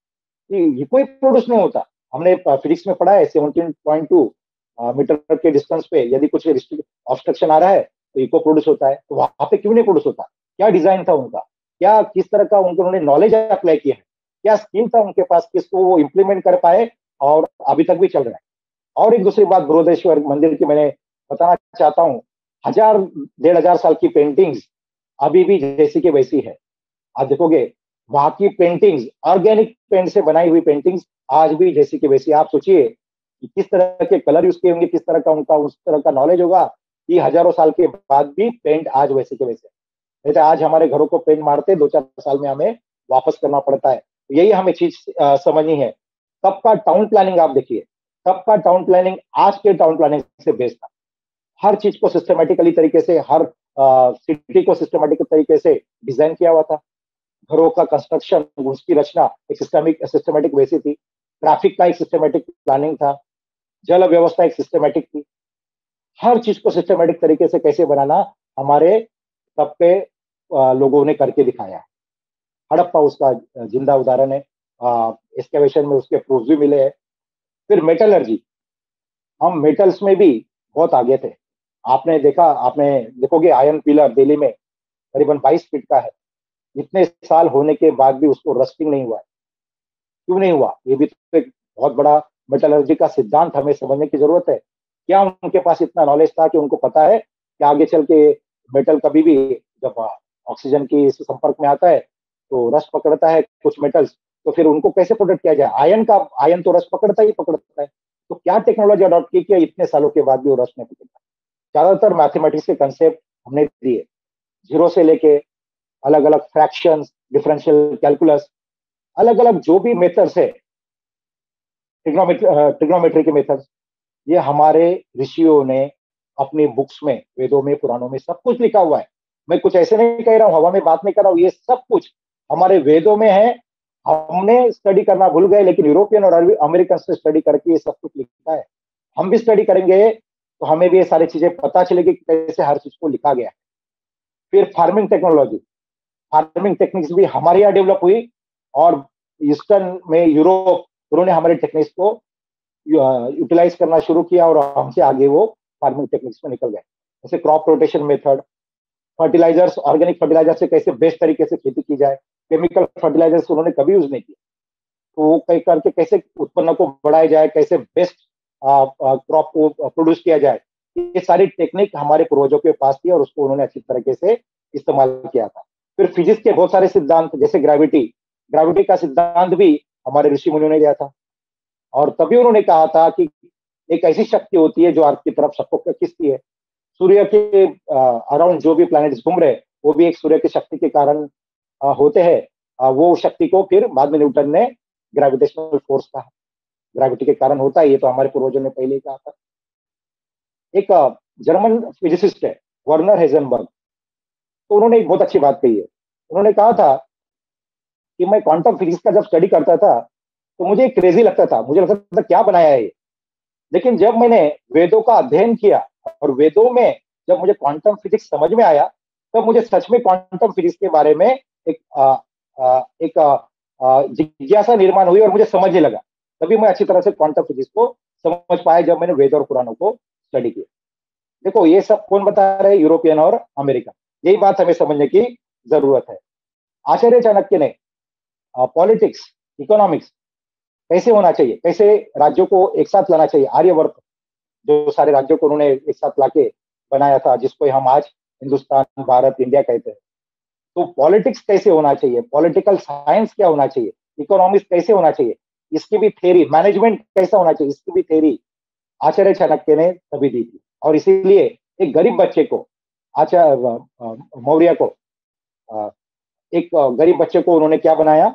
ये कोई प्रोड्यूस नहीं होता। हमने फिजिक्स में पढ़ा है 17.2 मीटर के डिस्टेंस पे यदि कुछ ऑब्स्ट्रक्शन आ रहा है तो इको प्रोड्यूस होता है। तो वहां पे क्यों नहीं प्रोड्यूस होता? क्या डिजाइन था उनका, क्या किस तरह का उन्होंने नॉलेज अप्लाई किया है, क्या स्किल था उनके पास, किसको वो इम्प्लीमेंट कर पाए और अभी तक भी चल रहा है। और एक दूसरी बात बृहदेश्वर मंदिर की मैंने बताना चाहता हूँ, 1000 1500 साल की पेंटिंग्स अभी भी जैसी की वैसी है। आप देखोगे वहां की पेंटिंग्स, ऑर्गेनिक पेंट से बनाई हुई पेंटिंग्स आज भी जैसी की वैसी। आप सोचिए कि किस तरह के कलर यूज किए होंगे, किस तरह का उनका उस तरह का नॉलेज होगा कि हजारों साल के बाद भी पेंट आज वैसे के वैसे। नहीं तो आज हमारे घरों को पेंट मारते 2 4 साल में हमें वापस करना पड़ता है। तो यही हमें चीज समझनी है। तब का टाउन प्लानिंग आप देखिए, तब का टाउन प्लानिंग आज के टाउन प्लानिंग से बेस्ट था। हर चीज को सिस्टमेटिकली तरीके से, हर सिटी को सिस्टमेटिक तरीके से डिजाइन किया हुआ था। घरों का कंस्ट्रक्शन, उसकी रचना एक सिस्टमेटिक वैसी थी। ट्रैफिक का एक सिस्टमेटिक प्लानिंग था। जल व्यवस्था एक सिस्टमेटिक थी। हर चीज को सिस्टमेटिक तरीके से कैसे बनाना हमारे तब के लोगों ने करके दिखाया है। हड़प्पा उसका जिंदा उदाहरण है। एक्सकेवेशन में उसके प्रूफ भी मिले हैं। फिर मेटलर्जी, हम मेटल्स में भी बहुत आगे थे। आपने देखोगे आयरन पिलर दिल्ली में करीबन 22 फीट का है। इतने साल होने के बाद भी उसको रस्टिंग नहीं हुआ है। क्यों नहीं हुआ? ये भी तो एक बहुत बड़ा मेटलर्जी का सिद्धांत हमें समझने की जरूरत है। क्या उनके पास इतना नॉलेज था कि उनको पता है कि आगे चल के मेटल कभी भी जब ऑक्सीजन की संपर्क में आता है तो रस पकड़ता है कुछ मेटल्स, तो फिर उनको कैसे प्रोटेक्ट किया जाए? आयन तो रस पकड़ता ही पकड़ता है। तो क्या टेक्नोलॉजी अडॉप्ट की कि इतने सालों के बाद भी वो रस नहीं पकड़ता? ज्यादातर मैथमेटिक्स के कंसेप्ट हमने दिए, जीरो से लेके अलग अलग फ्रैक्शंस, डिफरेंशियल कैलकुलस, अलग अलग जो भी मेथड्स है, ट्रिग्नोमेट्री के मेथड्स, ये हमारे ऋषियों ने अपनी बुक्स में, वेदों में, पुराणों में सब कुछ लिखा हुआ है। मैं कुछ ऐसे नहीं कह रहा हूँ, हवा में बात नहीं कर रहा हूँ, ये सब कुछ हमारे वेदों में है। हमने स्टडी करना भूल गए, लेकिन यूरोपियन और अमेरिकन से स्टडी करके ये सब कुछ लिखा है। हम भी स्टडी करेंगे तो हमें भी ये सारी चीजें पता चलेगी कि कैसे हर चीज को लिखा गया है। फिर फार्मिंग टेक्नोलॉजी, फार्मिंग टेक्निक्स भी हमारे यहाँ डेवलप हुई और ईस्टर्न में यूरोप, उन्होंने हमारे टेक्निक्स को यूटिलाइज करना शुरू किया और हमसे आगे वो फार्मिंग टेक्निक्स में निकल गए। जैसे crop rotation method, fertilisers, organic fertiliser से कैसे बेस्ट तरीके से खेती की जाए, केमिकल फर्टिलाइजर्स उन्होंने कभी यूज नहीं किया। तो वो कई करके कैसे उत्पन्न को बढ़ाया जाए, कैसे बेस्ट क्रॉप को प्रोड्यूस किया जाए, ये सारी टेक्निक हमारे पूर्वजों के पास थी और उसको उन्होंने अच्छी तरीके से इस्तेमाल किया था। फिर फिजिक्स के बहुत सारे सिद्धांत, जैसे ग्रेविटी, ग्रेविटी का सिद्धांत भी हमारे ऋषि मुनियों ने दिया था। और तभी उन्होंने कहा था कि एक ऐसी शक्ति होती है जो अर्थ की तरफ सबको खींचती है। सूर्य के अराउंड जो भी प्लैनेट्स घूम रहे हैं वो भी एक सूर्य की शक्ति के कारण होते हैं। वो शक्ति को फिर बाद में न्यूटन ने ग्रेविटेशनल फोर्स कहा। ग्रेविटी के कारण होता है, ये तो हमारे पूर्वजों ने पहले ही कहा था। एक जर्मन फिजिसिस्ट है वर्नर हेजनबर्ग, तो उन्होंने एक बहुत अच्छी बात कही है। उन्होंने कहा था कि मैं क्वांटम फिजिक्स का जब स्टडी करता था तो मुझे क्रेजी लगता था, मुझे लगता था क्या बनाया है ये। लेकिन जब मैंने वेदों का अध्ययन किया और वेदों में जब मुझे क्वांटम फिजिक्स समझ में आया, तब मुझे सच में क्वांटम फिजिक्स के बारे में एक जिज्ञासा निर्माण हुई और मुझे समझने लगा। तभी मैं अच्छी तरह से क्वांटम फिजिक्स को समझ पाया जब मैंने वेद और पुराणों को स्टडी किया। देखो ये सब कौन बता रहे हैं? यूरोपियन और अमेरिका। यही बात हमें समझने की जरूरत है। आचार्य चाणक्य ने पॉलिटिक्स, इकोनॉमिक्स कैसे होना चाहिए, कैसे राज्यों को एक साथ लाना चाहिए, आर्यवर्त जो सारे राज्यों को उन्होंने एक साथ लाके बनाया था, जिसको हम आज हिंदुस्तान, भारत, इंडिया कहते हैं। तो पॉलिटिक्स कैसे होना चाहिए, पॉलिटिकल साइंस क्या होना चाहिए, इकोनॉमिक्स कैसे होना चाहिए, इसकी भी थ्योरी, मैनेजमेंट कैसा होना चाहिए, इसकी भी थ्योरी आचार्य चाणक्य ने तभी दी थी। और इसीलिए एक गरीब बच्चे को, आचार्य मौर्य को, एक गरीब बच्चे को उन्होंने क्या बनाया?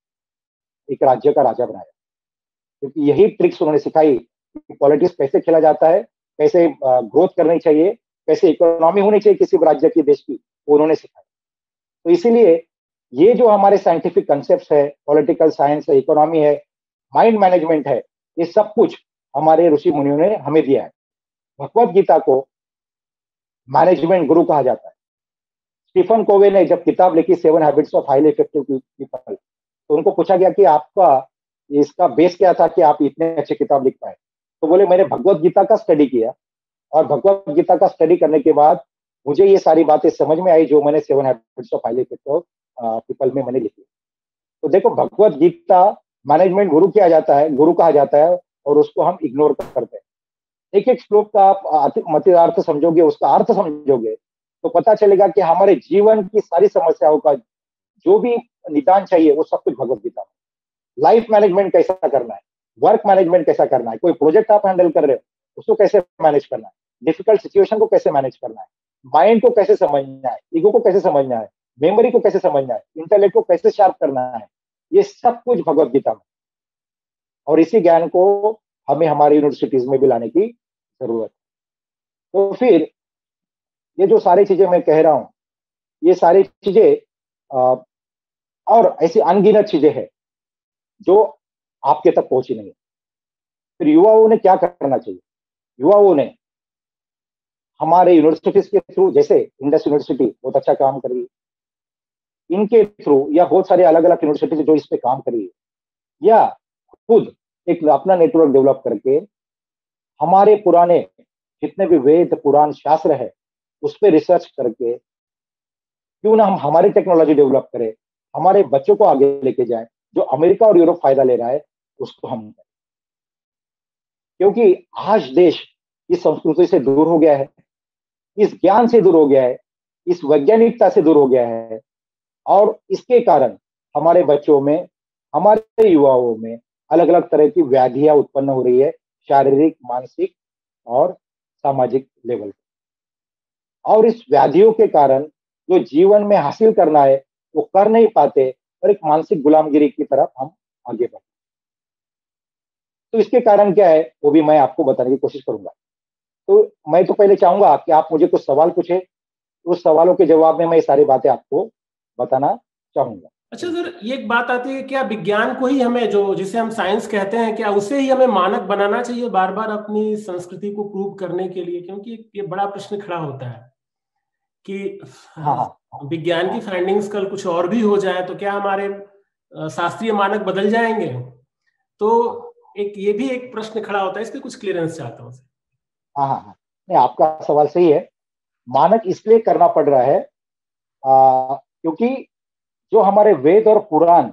एक राज्य का राजा बनाया। क्योंकि यही ट्रिक्स उन्होंने सिखाई कि पॉलिटिक्स कैसे खेला जाता है, कैसे ग्रोथ करनी चाहिए, कैसे इकोनॉमी होनी चाहिए किसी भी राज्य की, देश की, वो उन्होंने सिखाई। तो इसीलिए ये जो हमारे साइंटिफिक कंसेप्ट है, पॉलिटिकल साइंस है, इकोनॉमी है, माइंड मैनेजमेंट है, ये सब कुछ हमारे ऋषि मुनियों ने हमें दिया है। भगवत गीता को मैनेजमेंट गुरु कहा जाता है। स्टीफन कोवे ने जब किताब लिखी 7 habits of highly effective people, तो उनको पूछा गया कि आपका इसका बेस क्या था कि आप इतने अच्छे किताब लिख पाए? तो बोले मैंने भगवत गीता का स्टडी किया और भगवत गीता का स्टडी करने के बाद मुझे ये सारी बातें समझ में आई जो मैंने 7 habits of highly effective people में मैंने लिखी। तो देखो भगवत गीता मैनेजमेंट गुरु किया जाता है, गुरु कहा जाता है और उसको हम इग्नोर करते हैं। एक-एक श्लोक का आप मतियार्थ समझोगे, उसका अर्थ समझोगे, तो पता चलेगा कि हमारे जीवन की सारी समस्याओं का जो भी निदान चाहिए वो सब कुछ भगवत गीता में। लाइफ मैनेजमेंट कैसा करना है, वर्क मैनेजमेंट कैसा करना है, कोई प्रोजेक्ट आप हैंडल कर रहे हो, उसको कैसे मैनेज करना है, डिफिकल्ट सिचुएशन को कैसे मैनेज करना है, माइंड को कैसे समझना है, ईगो को कैसे समझना है, मेमोरी को कैसे समझना है, इंटेलेक्ट को कैसे शार्प करना है, ये सब कुछ भगवत गीता में। और इसी ज्ञान को हमें हमारी यूनिवर्सिटीज में भी लाने की जरूरत है। तो फिर ये जो सारी चीजें मैं कह रहा हूँ, ये सारी चीजें और ऐसी अनगिनत चीजें हैं जो आपके तक पहुंची नहीं है। फिर युवाओं ने क्या करना चाहिए? युवाओं ने हमारे यूनिवर्सिटीज के थ्रू, जैसे इंडस यूनिवर्सिटी बहुत अच्छा काम कर रही है, इनके थ्रू या बहुत सारे अलग अलग यूनिवर्सिटी जो इस पे काम कर रही है, या खुद एक अपना नेटवर्क डेवलप करके हमारे पुराने जितने भी वेद पुराण शास्त्र है उस पर रिसर्च करके क्यों ना हम हमारी टेक्नोलॉजी डेवलप करें, हमारे बच्चों को आगे लेके जाए, जो अमेरिका और यूरोप फायदा ले रहा है उसको हम करें। क्योंकि आज देश इस संस्कृति से दूर हो गया है, इस ज्ञान से दूर हो गया है, इस वैज्ञानिकता से दूर हो गया है और इसके कारण हमारे बच्चों में, हमारे युवाओं में अलग अलग तरह की व्याधियां उत्पन्न हो रही है, शारीरिक, मानसिक और सामाजिक लेवल पे। और इस व्याधियों के कारण जो जीवन में हासिल करना है वो कर नहीं पाते और एक मानसिक गुलामगिरी की तरफ हम आगे बढ़ते। तो इसके कारण क्या है वो भी मैं आपको बताने की कोशिश करूंगा। तो मैं तो पहले चाहूंगा कि आप मुझे कुछ सवाल पूछे, उस सवालों के जवाब में मैं ये सारी बातें आपको बताना चाहूंगा। अच्छा सर, ये एक बात आती है, क्या विज्ञान को ही हमें, जो जिसे हम साइंस कहते हैं, क्या उसे ही हमें मानक बनाना चाहिए बार बार अपनी संस्कृति को प्रूव करने के लिए? क्योंकि ये बड़ा प्रश्न खड़ा होता है कि हाँ हाँ विज्ञान की फाइंडिंग्स कल कुछ और भी हो जाए तो क्या हमारे शास्त्रीय मानक बदल जाएंगे? तो एक ये भी एक प्रश्न खड़ा होता है, इसके कुछ क्लियरेंस चाहता हूँ। हाँ हाँ हाँ, नहीं आपका सवाल सही है। मानक इसलिए करना पड़ रहा है क्योंकि जो हमारे वेद और पुराण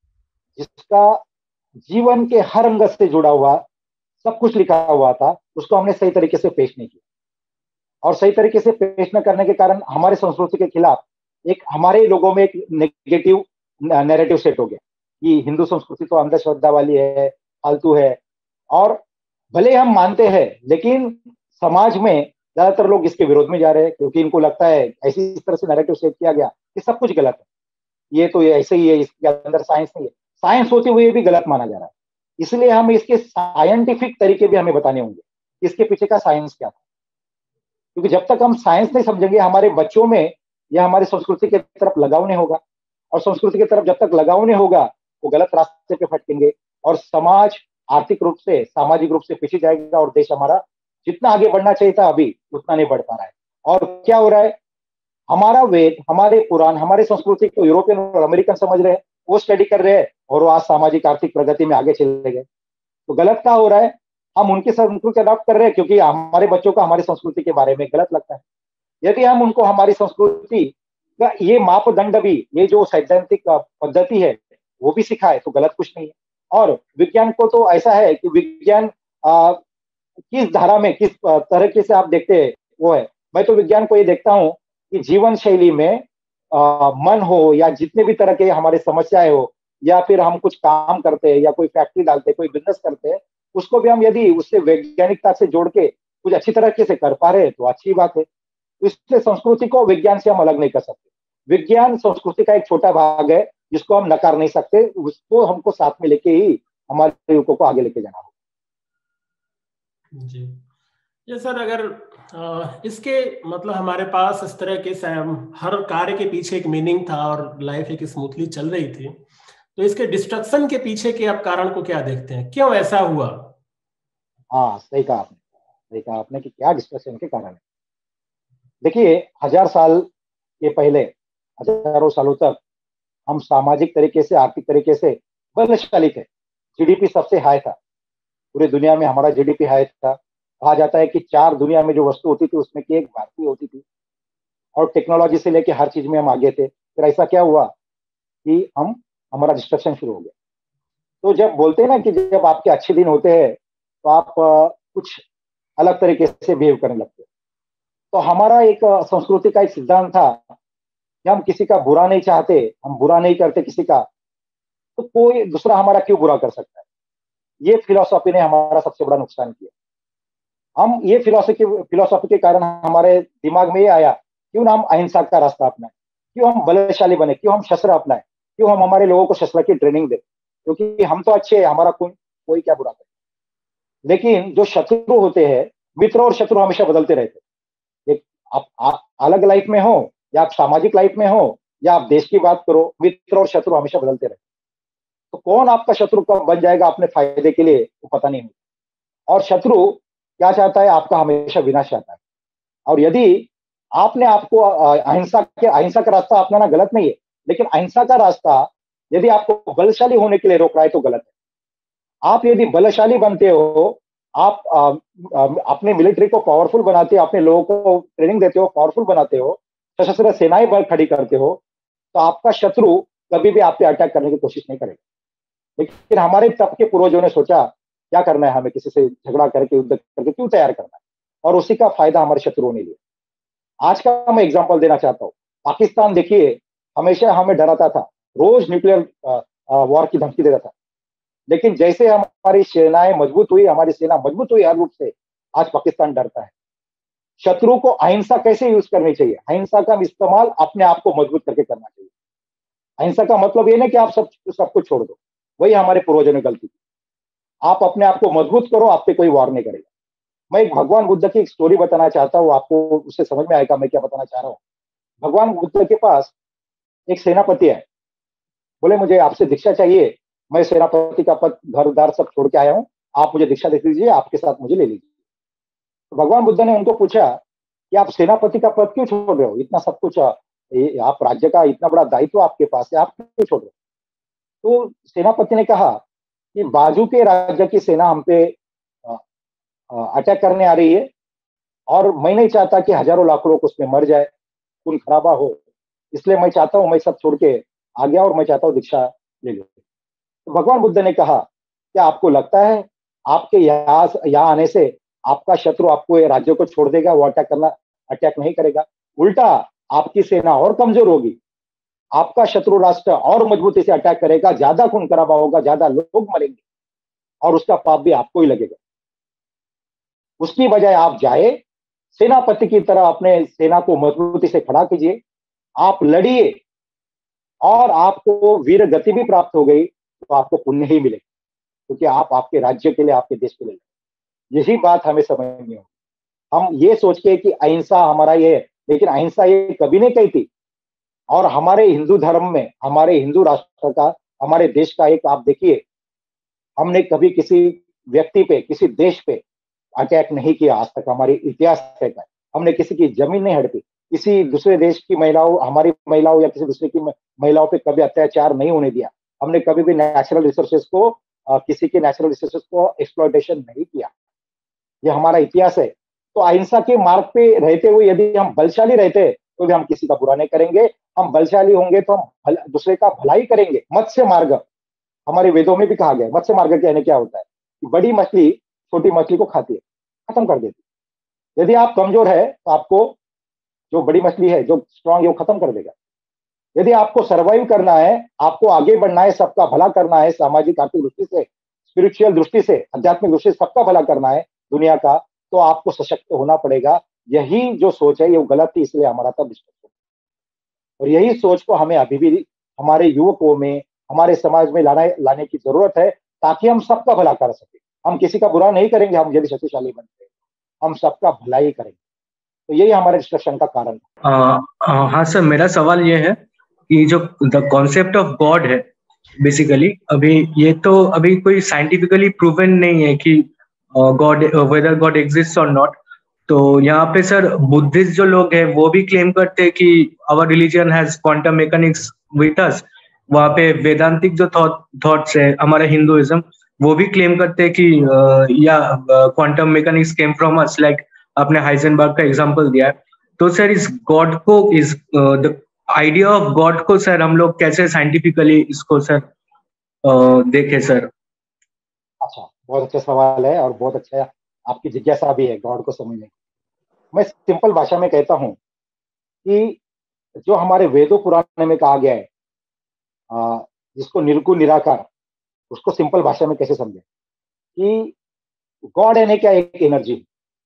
जिसका जीवन के हर अंग से जुड़ा हुआ सब कुछ लिखा हुआ था, उसको हमने सही तरीके से पेश नहीं किया। और सही तरीके से पेश न करने के कारण हमारे संस्कृति के खिलाफ एक हमारे लोगों में एक नेगेटिव नैरेटिव सेट हो गया कि हिंदू संस्कृति तो अंधश्रद्धा वाली है, फालतू है। और भले हम मानते हैं लेकिन समाज में ज्यादातर लोग इसके विरोध में जा रहे हैं क्योंकि इनको लगता है ऐसी इस तरह से नैरेटिव सेट किया गया कि सब कुछ गलत है, ये तो ये ऐसे ही है, इसके अंदर साइंस नहीं है। साइंस होते हुए भी गलत माना जा रहा है। इसलिए हम इसके साइंटिफिक तरीके भी हमें बताने होंगे, इसके पीछे का साइंस क्या था। क्योंकि जब तक हम साइंस नहीं समझेंगे हमारे बच्चों में या हमारी संस्कृति की तरफ लगाव नहीं होगा, और संस्कृति की तरफ जब तक लगाव नहीं होगा वो गलत रास्ते पे भटकेंगे और समाज आर्थिक रूप से, सामाजिक रूप से पीछे जाएगा और देश हमारा जितना आगे बढ़ना चाहिए था अभी उतना नहीं बढ़ पा रहा है। और क्या हो रहा है, हमारा वेद, हमारे पुराण, हमारे संस्कृति को यूरोपियन और अमेरिकन समझ रहे हैं, वो स्टडी कर रहे हैं और वो आज सामाजिक आर्थिक प्रगति में आगे चले गए। तो गलत क्या हो रहा है, हम उनके संस्कृति अडॉप्ट कर रहे हैं क्योंकि हमारे बच्चों को हमारी संस्कृति के बारे में गलत लगता है। यदि हम उनको हमारी संस्कृति का ये मापदंड भी, ये जो सैद्धांतिक पद्धति है वो भी सिखाए तो गलत कुछ नहीं है। और विज्ञान को तो ऐसा है कि विज्ञान किस धारा में, किस तरीके से आप देखते हैं वो है। मैं तो विज्ञान को ये देखता हूँ कि जीवन शैली में मन हो या जितने भी तरह के हमारे समस्याएं हो, या फिर हम कुछ काम करते हैं या कोई फैक्ट्री डालते हैं, कोई बिजनेस करते हैं, उसको भी हम यदि उससे वैज्ञानिकता से जोड़ के कुछ अच्छी तरीके से कर पा रहे हैं तो अच्छी बात है। इसलिए संस्कृति को विज्ञान से हम अलग नहीं कर सकते। विज्ञान संस्कृति का एक छोटा भाग है जिसको हम नकार नहीं सकते, उसको हमको साथ में लेके ही हमारे युवकों को आगे लेके जाना होगा। जी ये सर, अगर इसके मतलब हमारे पास इस तरह के हर कार्य के पीछे एक मीनिंग था और लाइफ एक स्मूथली चल रही थी, तो इसके डिस्ट्रक्शन के पीछे के आप कारण को क्या देखते हैं, क्यों ऐसा हुआ? हाँ सही कहा आपने, सही कहा आपने कि क्या डिस्ट्रक्शन के कारण है। देखिए 1000 साल के पहले, हजारों सालों तक हम सामाजिक तरीके से, आर्थिक तरीके से बलशाली थे। जीडीपी सबसे हाई था पूरी दुनिया में, हमारा जीडीपी हाई था। कहा जाता है कि 4 दुनिया में जो वस्तु होती थी उसमें की एक भारतीय होती थी, और टेक्नोलॉजी से लेके हर चीज में हम आगे थे। फिर ऐसा क्या हुआ कि हमारा डिस्ट्रक्शन शुरू हो गया। तो जब बोलते हैं ना कि जब आपके अच्छे दिन होते हैं तो आप कुछ अलग तरीके से बिहेव करने लगते हैं। तो हमारा एक संस्कृति का एक सिद्धांत था कि हम किसी का बुरा नहीं चाहते, हम बुरा नहीं करते किसी का, तो कोई दूसरा हमारा क्यों बुरा कर सकता है। ये फिलॉसफी ने हमारा सबसे बड़ा नुकसान किया। हम ये फिलॉसफी के कारण हमारे दिमाग में ये आया, क्यों ना हम अहिंसा का रास्ता अपनाएं, क्यों हम बलशाली बने, क्यों हम शस्त्र अपनाएं, क्यों हम हमारे लोगों को शस्त्र की ट्रेनिंग दें, क्योंकि हम तो अच्छे हैं, हमारा कोई क्या बुरा करे। लेकिन जो शत्रु होते हैं, मित्र और शत्रु हमेशा बदलते रहते हैं। एक आप अलग लाइफ में हो या आप सामाजिक लाइफ में हो या आप देश की बात करो, मित्र और शत्रु हमेशा बदलते रहते हैं। तो कौन आपका शत्रु कब बन जाएगा अपने फायदे के लिए वो पता नहीं होता। और शत्रु क्या चाहता है, आपका हमेशा विनाश चाहता है। और यदि आपने आपको अहिंसा का रास्ता अपनाना गलत नहीं है, लेकिन अहिंसा का रास्ता यदि आपको बलशाली होने के लिए रोक रहा है तो गलत है। आप यदि बलशाली बनते हो, आप अपने मिलिट्री को पावरफुल बनाते हो, अपने लोगों को ट्रेनिंग देते हो, पावरफुल बनाते हो, सशस्त्र सेनाएं बल खड़ी करते हो, तो आपका शत्रु कभी भी आप पे अटैक करने की कोशिश नहीं करेगा। लेकिन हमारे तब के पूर्वजों ने सोचा क्या करना है, हमें किसी से झगड़ा करके युद्ध करके क्यों तैयार करना है, और उसी का फायदा हमारे शत्रुओं ने लिया। आज का मैं एग्जांपल देना चाहता हूँ। पाकिस्तान देखिए, हमेशा हमें डराता था, रोज न्यूक्लियर वॉर की धमकी देता था। लेकिन जैसे हमारी सेनाएं मजबूत हुई, हमारी सेना मजबूत हुई हर रूप से, आज पाकिस्तान डरता है। शत्रु को अहिंसा कैसे यूज करनी चाहिए, अहिंसा का इस्तेमाल अपने आप को मजबूत करके करना चाहिए। अहिंसा का मतलब ये नहीं कि आप सब कुछ छोड़ दो, वही हमारे पूर्वजों ने गलती की। आप अपने आप को मजबूत करो, आप पे कोई वार नहीं करेगा। मैं एक भगवान बुद्ध की एक स्टोरी बताना चाहता हूँ, आपको उससे समझ में आएगा मैं क्या बताना चाह रहा हूँ। भगवान बुद्ध के पास एक सेनापति है, बोले मुझे आपसे दीक्षा चाहिए, मैं सेनापति का पद घर द्वार सब छोड़ के आया हूँ, आप मुझे दीक्षा दे दीजिए, आपके साथ मुझे ले लीजिए। तो भगवान बुद्ध ने उनको पूछा कि आप सेनापति का पद क्यों छोड़ रहे हो, इतना सब कुछ आप राज्य का इतना बड़ा दायित्व आपके पास है, आप क्यों छोड़ रहे हो। तो सेनापति ने कहा कि बाजू के राज्य की सेना हम पे अटैक करने आ रही है, और मैं नहीं चाहता कि हजारों लाखों लोग उसमें मर जाए, खून खराबा हो, इसलिए मैं चाहता हूं, मैं सब छोड़ के आ गया और मैं चाहता हूँ दीक्षा ले लो। तो भगवान बुद्ध ने कहा, क्या आपको लगता है आपके यहाँ आने से आपका शत्रु आपको ये राज्य को छोड़ देगा, वो अटैक नहीं करेगा। उल्टा आपकी सेना और कमजोर होगी, आपका शत्रु राष्ट्र और मजबूती से अटैक करेगा, ज्यादा खून खराबा होगा, ज्यादा लोग मरेंगे, और उसका पाप भी आपको ही लगेगा। उसकी बजाय आप जाए, सेनापति की तरह अपने सेना को मजबूती से खड़ा कीजिए, आप लड़िए, और आपको वीर गति भी प्राप्त हो गई तो आपको पुण्य ही मिलेगा, क्योंकि आप आपके राज्य के लिए, आपके देश के लिए। यही बात हमें समझनी होगी। हम ये सोच के कि अहिंसा हमारा ये है, लेकिन अहिंसा ये कभी नहीं कही थी। और हमारे हिंदू धर्म में, हमारे हिंदू राष्ट्र का, हमारे देश का एक आप देखिए, हमने कभी किसी व्यक्ति पे, किसी देश पे अटैक नहीं किया आज तक। हमारी इतिहास कहता है हमने किसी की जमीन नहीं हड़पी, किसी दूसरे देश की महिलाओं, हमारी महिलाओं या किसी दूसरे की महिलाओं पे कभी अत्याचार नहीं होने दिया। हमने कभी भी नेचुरल रिसोर्सेज को, किसी के नेचुरल रिसोर्सेज को एक्सप्लॉयटेशन नहीं किया। ये हमारा इतिहास है। तो अहिंसा के मार्ग पे रहते हुए यदि हम बलशाली रहते तो भी हम किसी का बुरा नहीं करेंगे। हम बलशाली होंगे तो हम दूसरे का भलाई करेंगे। मत्स्य मार्ग हमारे वेदों में भी कहा गया है। मत्स्य मार्ग कहने क्या होता है कि बड़ी मछली छोटी मछली को खाती है, खत्म कर देती है। यदि आप कमजोर है तो आपको जो बड़ी मछली है, जो स्ट्रांग है, वो खत्म कर देगा। यदि आपको सर्वाइव करना है, आपको आगे बढ़ना है, सबका भला करना है, सामाजिक आर्थिक दृष्टि से, स्पिरिचुअल दृष्टि से, आध्यात्मिक दृष्टि से सबका भला करना है दुनिया का, तो आपको सशक्त होना पड़ेगा। यही जो सोच है ये गलत थी, इसलिए हमारा तब डिस्ट्रक्शन। और यही सोच को हमें अभी भी हमारे युवकों में, हमारे समाज में लाने की जरूरत है, ताकि हम सबका भला कर सके। हम किसी का बुरा नहीं करेंगे, हम यदि शक्तिशाली बनते हैं, हम सबका भला ही करेंगे। तो यही हमारे डिस्ट्रक्शन का कारण है। हाँ सर, मेरा सवाल ये है कि जो द कॉन्सेप्ट ऑफ गॉड है बेसिकली, अभी ये तो अभी कोई साइंटिफिकली प्रूवन नहीं है कि गॉड, वेदर गॉड एग्जिस्ट और नॉट। तो यहाँ पे सर बुद्धिस्ट जो लोग हैं वो भी क्लेम करते हैं कि our religion has quantum mechanics with us. वहाँ पे वेदांतिक जो थॉट्स है, हमारा हिंदुइज्म, वो भी क्लेम करते हैं कि या quantum mechanics came from us, like आपने हाइजेनबर्ग का एग्जांपल दिया है। तो सर इस गॉड को, इस द आइडिया ऑफ गॉड को सर हम लोग कैसे साइंटिफिकली इसको सर देखें सर? अच्छा, बहुत अच्छा सवाल है और बहुत अच्छा आपकी जिज्ञासा भी है गॉड को समझने की। मैं सिंपल भाषा में कहता हूँ कि जो हमारे वेदों पुराण में कहा गया है, जिसको निर्गुण निराकार, उसको सिंपल भाषा में कैसे समझे कि गॉड है क्या, एक एनर्जी।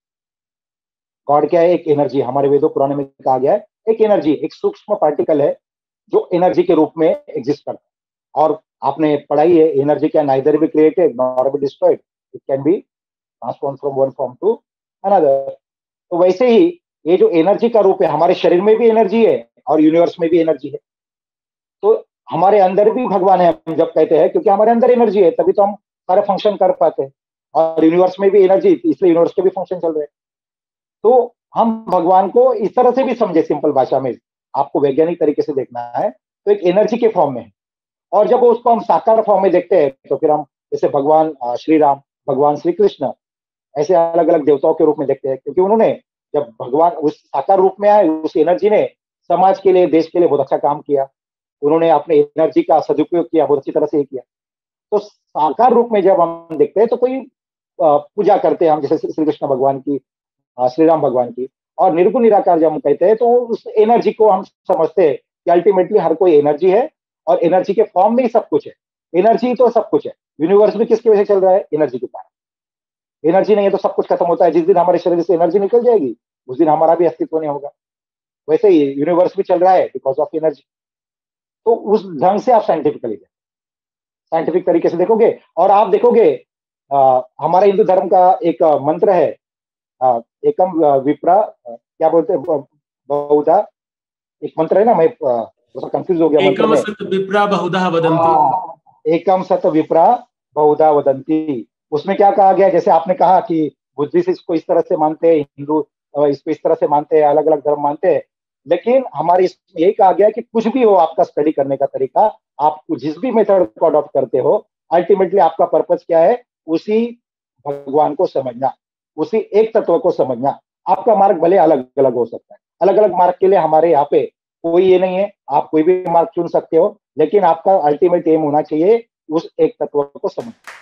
गॉड क्या है? एक एनर्जी। हमारे वेदों पुराण में कहा गया है एक एनर्जी, एक सूक्ष्म पार्टिकल है जो एनर्जी के रूप में एग्जिस्ट करता है। और आपने पढ़ाई है, energy can neither be created nor be destroyed, it can be transform from one form to another. तो वैसे ही ये जो एनर्जी का रूप है, हमारे शरीर में भी एनर्जी है और यूनिवर्स में भी एनर्जी है। तो हमारे अंदर भी भगवान है, हम जब कहते हैं, क्योंकि हमारे अंदर एनर्जी है तभी तो हम सारे फंक्शन कर पाते हैं। और यूनिवर्स में भी एनर्जी, इसलिए यूनिवर्स के भी फंक्शन चल रहे हैं। तो हम भगवान को इस तरह से भी समझे, सिंपल भाषा में आपको वैज्ञानिक तरीके से देखना है तो एक एनर्जी के फॉर्म में है। और जब उसको हम साकार फॉर्म में देखते हैं तो फिर हम जैसे भगवान श्री राम, भगवान श्री कृष्ण, ऐसे अलग अलग देवताओं के रूप में देखते हैं, क्योंकि उन्होंने जब भगवान उस साकार रूप में आए, उस एनर्जी ने समाज के लिए, देश के लिए बहुत अच्छा काम किया। उन्होंने अपने एनर्जी का सदुपयोग किया, बहुत अच्छी तरह से किया। तो साकार रूप में जब हम देखते हैं तो कोई पूजा करते हैं हम, जैसे श्री कृष्ण भगवान की, श्री राम भगवान की। और निर्गुण निराकार जब हम कहते हैं तो उस एनर्जी को हम समझते हैं कि अल्टीमेटली हर कोई एनर्जी है और एनर्जी के फॉर्म में ही सब कुछ है। एनर्जी तो सब कुछ है। यूनिवर्स भी किसकी वजह से चल रहा है? एनर्जी के कारण। एनर्जी नहीं है तो सब कुछ खत्म होता है। जिस दिन हमारे शरीर से एनर्जी निकल जाएगी उस दिन हमारा भी अस्तित्व नहीं होगा। वैसे ही यूनिवर्स भी चल रहा है बिकॉज ऑफ एनर्जी। तो उस ढंग से आप साइंटिफिक तरीके से देखोगे और आप देखोगे हमारे हिंदू धर्म का एक मंत्र है, एकम विप्रा, क्या बोलते हैं, बहुधा, एक मंत्र है ना, मैं थोड़ा कंफ्यूज हो गया मंत्र एकम में। सत विप्रा बहुधा वदन्ति। एकम सत विप्रा बहुधा वदंती। उसमें क्या कहा गया? जैसे आपने कहा कि बुद्धिस्ट इसको इस तरह से मानते हैं, हिंदू इसको इस तरह से मानते हैं, अलग अलग धर्म मानते हैं। लेकिन हमारे इसमें यही कहा गया कि कुछ भी हो आपका स्टडी करने का तरीका, आप जिस भी मेथड को अडॉप्ट करते हो, अल्टीमेटली आपका पर्पस क्या है? उसी भगवान को समझना, उसी एक तत्व को समझना। आपका मार्ग भले अलग अलग हो सकता है, अलग अलग मार्ग के लिए हमारे यहाँ पे कोई ये नहीं है, आप कोई भी मार्ग चुन सकते हो, लेकिन आपका अल्टीमेट एम होना चाहिए उस एक तत्व को समझना।